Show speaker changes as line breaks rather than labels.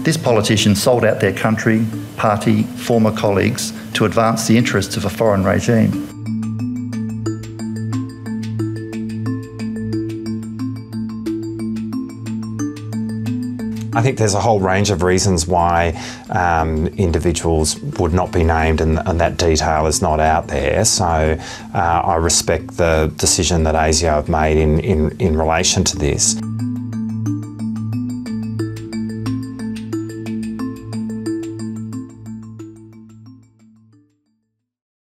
This politician sold out their country, party, former colleagues to advance the interests of a foreign regime.
I think there's a whole range of reasons why individuals would not be named, and that detail is not out there. So I respect the decision that ASIO have made in relation to this.